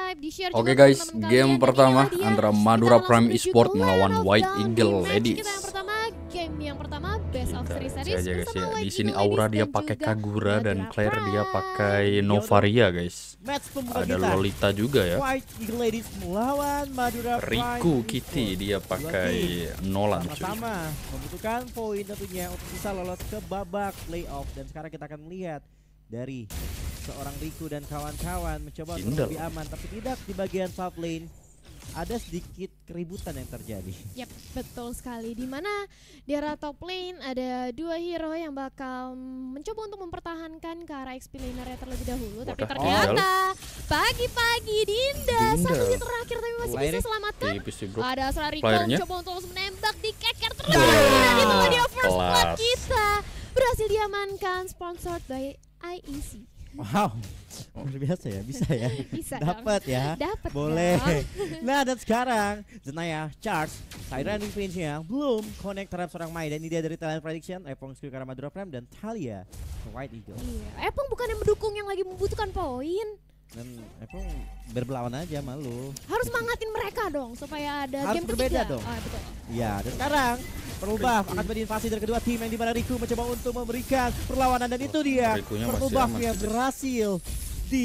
Oke guys, game pertama antara Madura Prime Esport melawan White Eagle Ladies. Game yang pertama best of seri series aja guys ya. bersama Di White sini Eagle Aura Ladies dia dan pakai juga Kagura dan Madura Claire dia Prime. pakai Novaria guys. Match pembuka Ada kita. Lolita juga ya. White Eagle Ladies melawan Madura Prime. Riku Kitty dia pakai Nolan cuy. Sama-sama membutuhkan poin tentunya untuk bisa lolos ke babak playoff. Dan sekarang kita akan melihat dari seorang Riku dan kawan-kawan mencoba untuk Kindle. lebih aman, tapi tidak di bagian top lane. Ada sedikit keributan yang terjadi. Yap, betul sekali. Di mana di arah top lane ada dua hero yang bakal mencoba untuk mempertahankan ke arah XP lanernya terlebih dahulu. Tapi Wadah, ternyata pagi-pagi Dinda satu hit terakhir tapi masih bisa Lahirnya selamatkan. Tipis sih bro. Ada Sariko Playernya. mencoba untuk langsung menembak di keker terus. Dan itulah dia first blood Kelas. kita. Berhasil diamankan, sponsored by IEC. Wow, luar biasa ya, bisa ya. Bisa dong. Dapat ya. Dapat Boleh. dong. Nah, dan sekarang Zenaya charge Siren Range-nya belum connect terhadap seorang Mai. Dan ini dia dari talent prediction Epong skill karena Madura Prime dan Talia White Eagle. Iya, Epong bukan yang mendukung yang lagi membutuhkan poin. Dan Epong berbelawan aja malu. Harus mangatin mereka dong supaya ada Harus game berbeda ketiga. dong. Oh, betul. Ya, dan sekarang Perlubah akan berinvasi dari kedua tim yang dimana Riku mencoba untuk memberikan perlawanan. Dan itu dia Rikunya masih Perlubah aman yang sih. berhasil di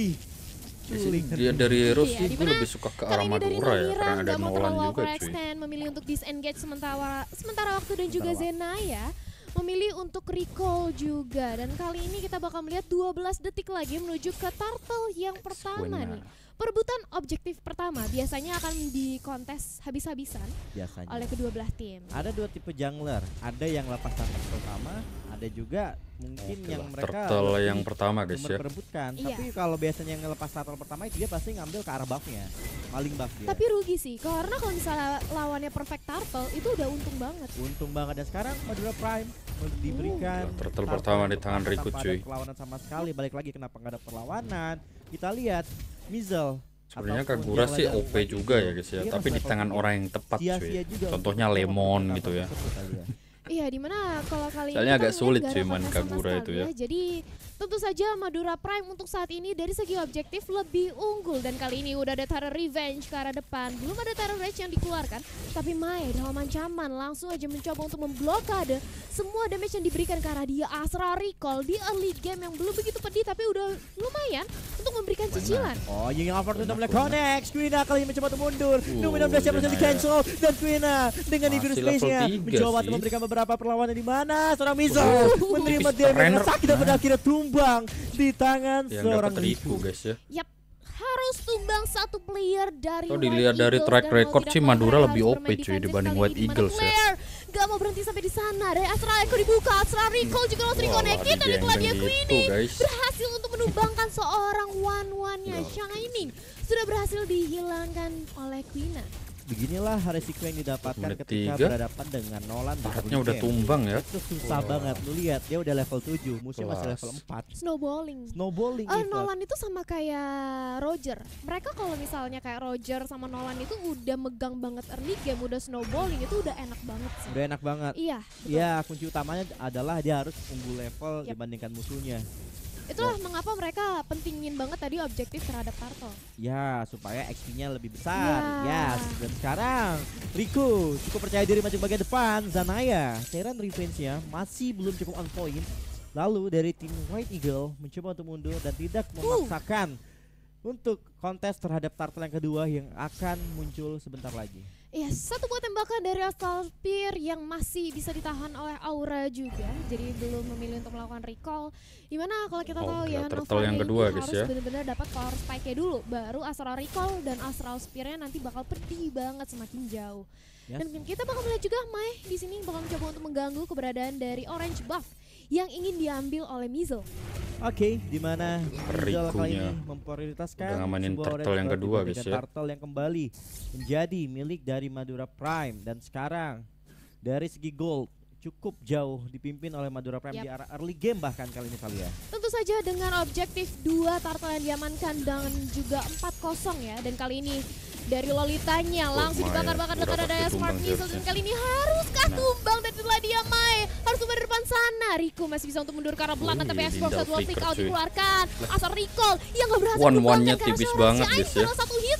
Dia dari hero Iya, sih gue dimana lebih suka ke Kali arah ini dari Madura ya Nira karena ada nggak mau Nolan terlalu juga cuy. overextend, memilih untuk disengage sementara waktu dan juga Zenaya memilih untuk recall juga. Dan kali ini kita bakal melihat 12 detik lagi menuju ke turtle yang pertama Swingnya. nih. Perebutan objektif pertama biasanya akan dikontes habis-habisan biasanya. oleh kedua belah tim. Ada dua tipe jungler, ada yang lepas tangan pertama, ada juga mungkin Oke yang lah, mereka turtle lebih yang pertama guys ya. memperebutkan. Iya. Tapi kalau biasanya yang ngelepas turtle pertama itu dia pasti ngambil ke arah buffnya, paling buff dia. Tapi rugi sih, karena kalau misalnya lawannya perfect turtle itu udah untung banget. Untung banget. Dan sekarang Madura Prime diberikan Turtle pertama di tangan Riku, tanpa cuy. ada perlawanan sama sekali. Balik lagi kenapa nggak ada perlawanan? Kita lihat Mizel. Sebenarnya ataupun Kagura jungler sih yang OP White juga Eagle, ya guys ya, dia tapi di masih tangan level orang yang tepat cuy. sia-sia juga Contohnya untuk Lemon melakukan gitu ya. tersebut kali ya. Iya, dimana kalau kali ini Soalnya kita agak ngeliat sulit nggak sih ada main kontes sama Kagura itu sekali ya. Jadi tentu saja Madura Prime untuk saat ini dari segi objektif lebih unggul. Dan kali ini udah ada Terror Revenge ke arah depan. Belum ada Terror Rage yang dikeluarkan, tapi Mai dalam ancaman langsung aja mencoba untuk memblokade semua damage yang diberikan ke arah dia. Astra Recall di early game yang belum begitu pedih tapi udah lumayan untuk memberikan cicilan. Oh, yang over Benar, mulai benar. connect. Quina kali ini mencoba untuk mundur. Nunggu 16 siapa Zenaya. di cancel. Dan Quina dengan Masih Infinite level Space-nya 3 mencoba sih. untuk memberikan beberapa perlawanan di mana seorang Mizo menerima tipis damage trainer. yang sakit dan pada akhirnya tumbang di tangan Yang seorang dapat Riku Riku. guys ya. Yap, harus tumbang satu player dari Kalau White dilihat dari Eagles, track dan mau record tidak sih mau Madura mereka lebih harus OP bermain cuy defensif dibanding kali White ini, di mana Eagles ya. Claire gak mau berhenti sampai di sana. Dari Astra Echo dibuka, Astra Recall juga langsung Wah, dikonekin dan itulah dia digeng-geng Queenie gitu, guys. berhasil untuk menumbangkan seorang one-one-nya. Shining sudah berhasil dihilangkan oleh Quina. Beginilah resiko yang didapatkan Menit ketika 3. berhadapan dengan Nolan di Baratnya early udah game. tumbang ya. Itu susah banget. Lu lihat dia udah level 7, musuhnya masih Kelas. level 4. Snowballing. Snowballing gitu. Nolan itu sama kayak Roger. Mereka kalau misalnya kayak Roger sama Nolan itu udah megang banget early game, udah snowballing itu udah enak banget sih. Udah enak banget. Iya, betul. Ya, kunci utamanya adalah dia harus unggul level Yap. dibandingkan musuhnya. Itulah mengapa mereka pentingin banget tadi objektif terhadap turtle. Ya, supaya XP-nya lebih besar. Ya. Yes. Dan sekarang Riku cukup percaya diri maju bagian depan. Zanaya, Terran Revenge-nya masih belum cukup on point. Lalu dari tim White Eagle mencoba untuk mundur dan tidak memaksakan untuk kontes terhadap turtle yang kedua yang akan muncul sebentar lagi. Iya, satu buah tembakan dari Astral Spear yang masih bisa ditahan oleh Aura juga. Jadi belum memilih untuk melakukan recall. Dimana kalau kita tahu ya, turtle yang Novaria kedua ini guys harus ya. benar-benar dapat power spike-nya dulu, baru Astral Recall dan Astral Spear-nya nanti bakal pedih banget semakin jauh. Yes. Dan kita bakal melihat juga Mai di sini bakal mencoba untuk mengganggu keberadaan dari Orange Buff yang ingin diambil oleh Mizel. Oke, di mana Mizel kali Rikunya ini memprioritaskan udah ngamanin sebuah turtle orange yang buff kedua, dibandingkan guys, ya. Turtle yang kembali menjadi milik dari Madura Prime. Dan sekarang dari segi gold cukup jauh dipimpin oleh Madura Prime di arah early game bahkan kali ini kali ya. Tentu saja dengan objektif 2 turtle yang diamankan dan juga 4-0 ya. Dan kali ini dari Lolitanya langsung Mai, dibakar-bakar udah dekat pasti ada Smart tumbang Missile. Dan harusnya. kali ini haruskah Nah. tumbang dan itulah dia Mai. Harus tumbang di depan sana. Rico masih bisa untuk mundur ke arah belakang tapi Xbox Dinda satu flick flicker, out cuy. dikeluarkan. Asal Recall yang gak berhasil One-one-nya menumbangkan tipis karena banget, Shine guys, ya. salah satu hit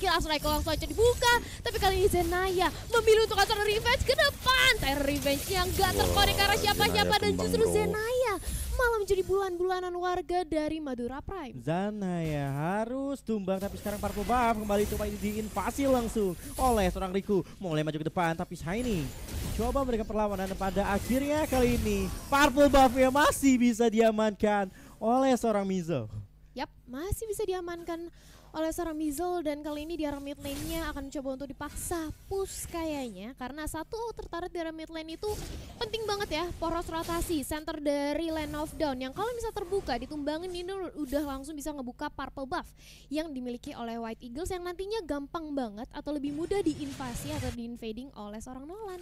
Last Rifle langsung aja dibuka. Tapi kali ini Zenaya memilih untuk acara revenge ke depan. Terror revenge yang gak terkonek ke arah siapa-siapa. Dan justru Zenaya malah menjadi bulan-bulanan warga dari Madura Prime. Zenaya harus tumbang, tapi sekarang Purple Buff kembali coba diinvasi langsung oleh seorang Riku. Mulai maju ke depan, tapi Shiny coba memberikan perlawanan. Pada akhirnya kali ini Purple Buff yang masih bisa diamankan oleh seorang Mizo. Yap, masih bisa diamankan oleh seorang Mizzle, dan kali ini di arah mid lane-nya akan mencoba untuk dipaksa push kayaknya, karena satu tertarik di arah mid lane itu penting banget ya, poros rotasi center dari Land of Dawn yang kalau bisa terbuka ditumbangin ini udah langsung bisa ngebuka Purple Buff yang dimiliki oleh White Eagles yang nantinya gampang banget atau lebih mudah diinvasi atau diinvading oleh seorang Nolan.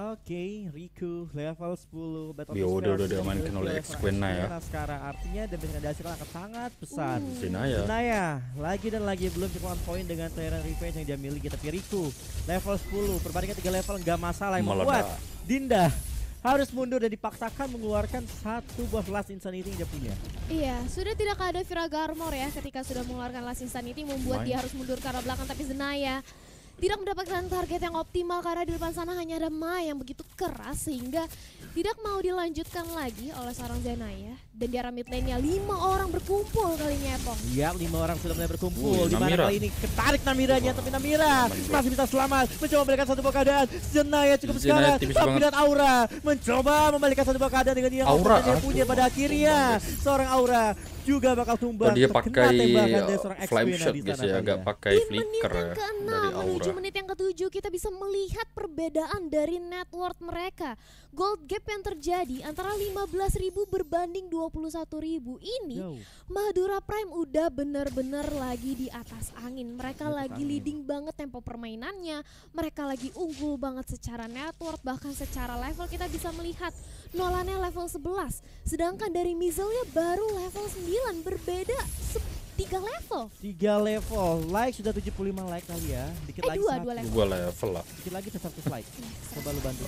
Oke, Riku level 10 Battle Ya udah diamankan oleh X-Queen ya. Sekarang artinya damage yang dihasilkan akan sangat besar. Zenaya Lagi dan lagi belum cukup on point dengan Tyrant Revenge yang dia miliki, tapi Riku level 10 perbandingan 3 level nggak masalah, yang membuat Dinda harus mundur dan dipaksakan mengeluarkan satu buah Last Insanity yang dia punya. Iya, sudah tidak ada Viraga Armor ya ketika sudah mengeluarkan Last Insanity, membuat dia harus mundur ke arah belakang. Tapi Zenaya tidak mendapatkan target yang optimal karena di depan sana hanya ada Mai yang begitu keras sehingga tidak mau dilanjutkan lagi oleh seorang Zenaya. Dan di arah mid lane-nya 5 orang berkumpul kali ini Epong. Ya, 5 orang sudah mulai berkumpul. Di mana kali ini ketarik Namiranya, tapi Namira masih bisa selamat, mencoba memberikan satu buah keadaan. Zenaya cukup sekarat, tapi lihat Aura mencoba membalikan satu buah keadaan dengan yang dia punya. Pada akhirnya seorang Aura juga bakal tumbang. Dia pakai flame shot guys ya, agak pakai flicker ya, dari Aura. Menuju menit yang ke-7 kita bisa melihat perbedaan dari net worth mereka. Gold gap yang terjadi antara 15.000 berbanding 21.000 ini. Madura Prime udah bener-bener lagi di atas angin. Mereka lagi leading banget tempo permainannya. Mereka lagi unggul banget secara net worth, bahkan secara level kita bisa melihat Nolannya level 11. Sedangkan dari Mizzle-nya baru level 9, berbeda 3 level. 3 level. Like sudah 75 like kali ya. Dikit lagi 2 level. 2 level lah. Dikit lagi 100 like. Coba lu bantu.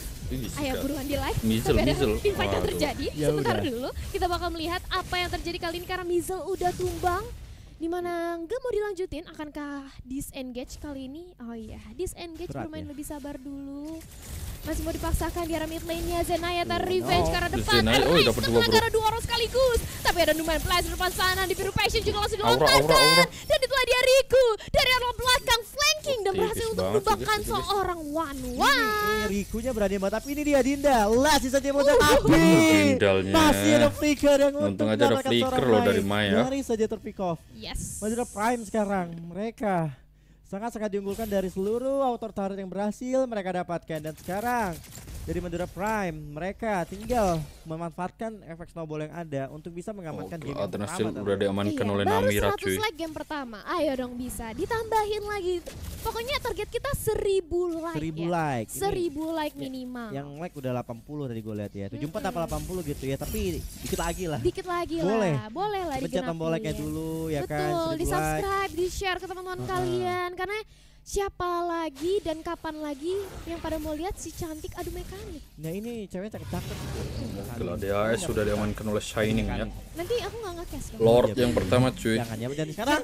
Ayo buruan di like. Mizzle. Invite yang terjadi. Sebentar dulu. Kita bakal melihat apa yang terjadi kali ini karena Mizzle udah tumbang. Dimana nggak mau dilanjutin, akankah disengage kali ini? Oh iya, disengage, bermain lebih sabar dulu. Masih mau dipaksakan di arah mid lane-nya. Zenaya taruh revenge ke arah depan. Dapat dua orang sekaligus. Tapi ada Numan Flash di depan sana. Di Biru Passion juga langsung dilontarkan. Dan itulah dia Riku dari arah belakang flanking dan berhasil untuk menumbangkan seorang one-one. Rikunya berani banget, tapi ini dia Dinda. Last saja mau api. Masih ada flicker yang untung aja ada flicker loh dari Maya. Mari saja terpick off. Yes. Madura Prime sekarang mereka sangat-sangat diunggulkan dari seluruh auto turret yang berhasil mereka dapatkan. Dan sekarang dari Madura Prime mereka tinggal memanfaatkan efek snowball yang ada untuk bisa mengamankan game yang pertama. Udah diamankan oleh Namira cuy. Baru 100 like game pertama. Ayo dong bisa ditambahin lagi. Pokoknya target kita 1000 like. 1000 like. 1000 like minimal. Yang like udah 80 tadi gue lihat ya. 74 apa 80 gitu ya, tapi dikit lagi lah. Dikit lagi boleh. lah. Boleh lah digenapi. Pencet tombol like-nya dulu ya. Betul, kan. Di subscribe, di share ke teman-teman kalian karena siapa lagi dan kapan lagi yang pada mau lihat si cantik adu mekanik. Nah ini cewek cakep-cakep. Kalau DAS sudah diamankan oleh Shining ya. Nanti aku nggak nge-cash dong. Lord yang pertama cuy. Jangan ya, dan sekarang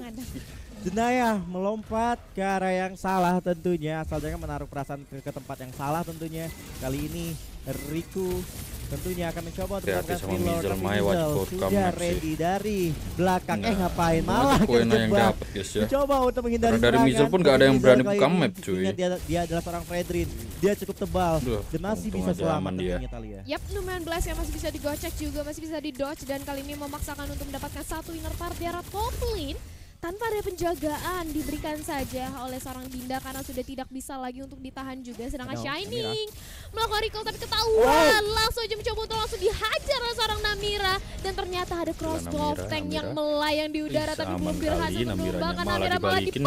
Zenaya melompat ke arah yang salah tentunya. Asal jangan menaruh perasaan ke tempat yang salah tentunya. Kali ini Riku tentunya akan mencoba untuk melakukan spin lord, tapi Mizzle sudah ready dari belakang. Ngapain malah kejebak. Coba untuk menghindari serangan. Dari Mizzle pun gak ada yang berani buka map cuy. Dia adalah seorang Fredrin, dia cukup tebal dan masih bisa selamat tentunya Talia. Yap, Numan Blast yang masih bisa digocek juga, masih bisa didodge, dan kali ini memaksakan untuk mendapatkan satu inner part di arah top lane. Tanpa ada penjagaan diberikan saja oleh seorang Dinda karena sudah tidak bisa lagi untuk ditahan juga. Sedangkan Shining melakukan recall tapi ketahuan. Langsung aja mencoba untuk langsung dihajar oleh seorang Namira. Dan ternyata ada crossbow tank yang melayang di udara tapi belum berhasil menumbangkan. Namira malah dipanikin.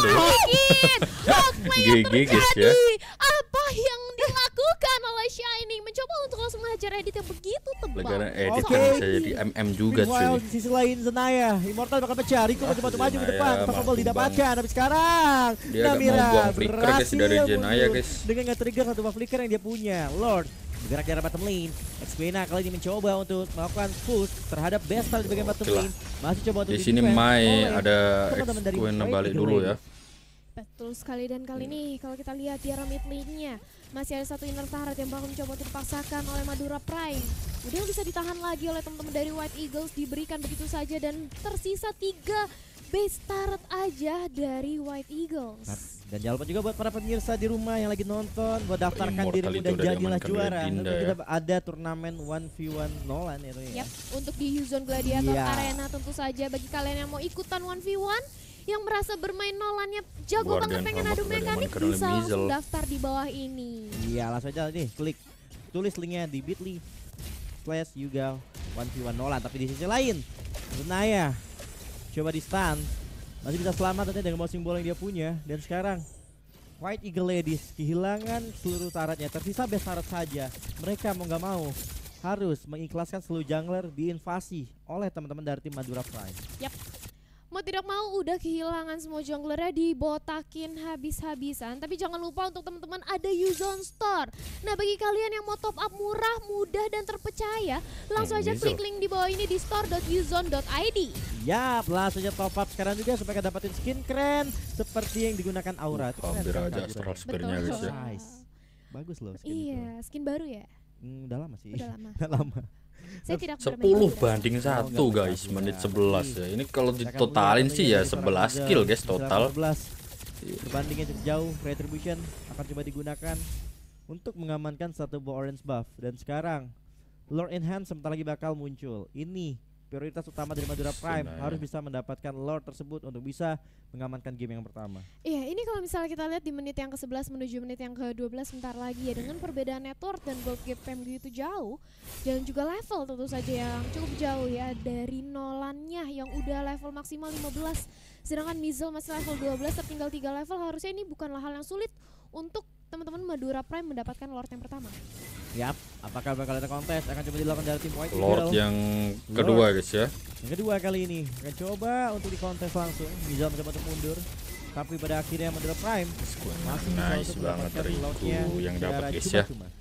Cosplay yang terjadi. Apa yang dilakukan oleh Shining? Mencoba untuk langsung menghajar Edit yang begitu tebal. Negara Edit yang bisa jadi MM juga cuy. Di sisi lain Zenaya, Immortal bakal pecah. Riku mencoba untuk maju ke depan. Tombol didapatkan, tapi sekarang Namira berhasil dari Zenaya guys dengan nge-trigger satu buff flicker yang dia punya. Lord bergerak di arah bottom lane. Xpena kali ini mencoba untuk melakukan push terhadap Bestal di bagian bottom lane. Masih coba untuk di sini Mai ada Xpena balik dulu ya. Betul sekali, dan kali ini kalau kita lihat di arah mid lane-nya masih ada satu inner turret yang bakal mencoba untuk dipaksakan oleh Madura Prime. Udah bisa ditahan lagi oleh teman-teman dari White Eagles, diberikan begitu saja dan tersisa 3 base turret aja dari White Eagles. Dan jangan lupa juga buat para pemirsa di rumah yang lagi nonton, buat daftarkan Immortal dirimu itu dan udah jadilah diamankan oleh juara. Dinda Tentu ya. kita ada turnamen 1v1 Nolan itu ya. Yap, untuk di Yuzon Gladiator Iya. Arena tentu saja bagi kalian yang mau ikutan 1v1 yang merasa bermain Nolannya jago Guardian banget, pengen Armor adu udah mekanik, diamankan oleh bisa langsung Mizel. daftar di bawah ini. Iya, langsung aja nih klik tulis linknya di bit.ly/Yugal 1v1 Nolan. Tapi di sisi lain, Naya coba di stun, masih bisa selamat nanti dengan bawa simbol yang dia punya. Dan sekarang White Eagle Ladies kehilangan seluruh taratnya, tersisa best tarat saja. Mereka mau nggak mau harus mengikhlaskan seluruh jungler diinvasi oleh teman-teman dari tim Madura Prime. Yap. Mau tidak mau udah kehilangan semua junglernya, dibotakin habis-habisan. Tapi jangan lupa untuk teman-teman ada Yuzon Store. Nah, bagi kalian yang mau top up murah, mudah dan terpercaya, langsung aja Mizel. klik link di bawah ini di store.yuzon.id. Yap, langsung aja top up sekarang juga supaya dapatin skin keren seperti yang digunakan Aura. Itu keren Hampir kan, aja Kak Gura? Astral Spear-nya Betul. guys ya. Nice. Bagus loh skin Iya, skin baru ya? itu. Udah lama sih. Udah lama. Udah lama. Saya tidak 10 bermain Madura. banding 1 enggak guys, bisa. menit 11 ya. Ini kalau Kita akan ditotalin melihat sih ya dari seorang 11 Mizel. kill guys Mizel total. 14. Perbandingan cukup jauh, Retribution akan coba digunakan untuk mengamankan satu buah orange buff. Dan sekarang Lord Enhance sebentar lagi bakal muncul. Ini prioritas utama dari Madura Prime, Sinaya. harus bisa mendapatkan Lord tersebut untuk bisa mengamankan game yang pertama. Iya, ini kalau misalnya kita lihat di menit yang ke-11 menuju menit yang ke-12 sebentar lagi ya, dengan perbedaan network dan gold gap yang begitu jauh dan juga level tentu saja yang cukup jauh ya dari Nolannya yang udah level maksimal 15, sedangkan Mizel masih level 12, tertinggal 3 level. Harusnya ini bukanlah hal yang sulit untuk teman-teman Madura Prime mendapatkan Lord yang pertama. Yap, apakah bakal ada kontes akan coba dilakukan dari tim White Lord Eagle. yang kedua guys ya. Yang kedua kali ini akan coba untuk dikontes langsung. Mizel mencoba untuk mundur, tapi pada akhirnya Madura Prime masih bisa Nice untuk banget mendapatkan Riku Lordnya yang secara dapat guys ya. cuma-cuma.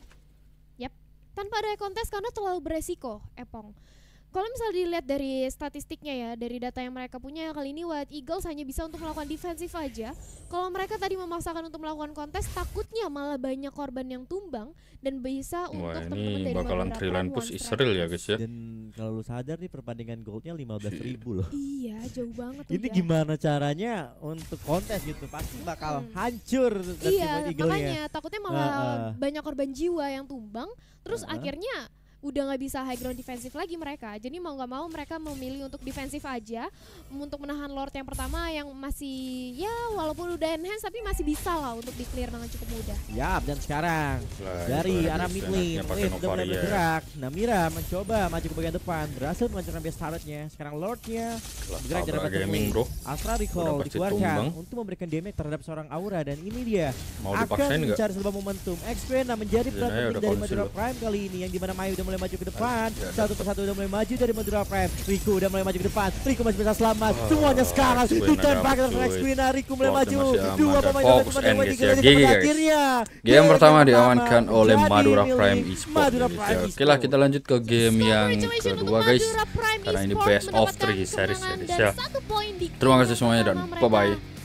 Tanpa ada kontes karena terlalu beresiko, Epong. Kalau misalnya dilihat dari statistiknya ya, dari data yang mereka punya, kali ini White Eagles hanya bisa untuk melakukan defensif aja. Kalau mereka tadi memaksakan untuk melakukan kontes, takutnya malah banyak korban yang tumbang dan bisa Wah untuk teman-teman ini dari bakalan Madura triline Prime push one Israel ya strike. guys ya. Dan kalau lu sadar nih perbandingan goldnya 15.000 loh. Iya, jauh banget tuh Ini ya. gimana caranya untuk kontes gitu? Pasti bakal hancur dari tim Iya, White Eagle-nya. makanya takutnya malah banyak korban jiwa yang tumbang, terus Heeh. akhirnya udah nggak bisa high ground defensif lagi mereka. Jadi mau nggak mau mereka memilih untuk defensif aja untuk menahan Lord yang pertama yang masih ya walaupun udah enhance tapi masih bisa lah untuk di clear dengan cukup mudah. Yap, dan sekarang Lah, dari itu arah guys, mid enaknya lane, pakai Wave udah mulai Novaria. bergerak. Namira mencoba maju ke bagian depan, berhasil menghancurkan base turretnya. Sekarang Lordnya bergerak dari Sabra bottom Gaming lane. bro. Astra Recall Udah pasti dikeluarkan tumbang. untuk memberikan damage terhadap seorang Aura, dan ini dia Mau akan dipaksain nggak? mencari sebuah momentum. Xpena menjadi peran Zenaya penting udah dari konsil Madura loh. Prime kali ini, yang dimana Mayu udah mulai maju ke depan. Ya, Satu persatu udah mulai maju dari Madura Prime. Riku udah mulai maju ke depan. Riku masih bisa selamat. Oh, Semuanya sekarang Xpena ditembak dapat, oleh cuy. Xpena. Riku mulai Lordnya maju. masih aman Dua dan pemain fokus dari end White guys Eagle ya. ini GG, pada guys. akhirnya Game pertama pertama diamankan oleh menjadi Madura milik Prime Esport Madura guys Prime ya. Oke Esport. lah kita lanjut ke game yang Congratulations kedua untuk guys. Madura Prime Karena ini Esport best of mendapatkan 3 series kemenangan ya, dan guys ya. 1 poin di Terima game kasih semuanya dan pertama mereka. bye-bye.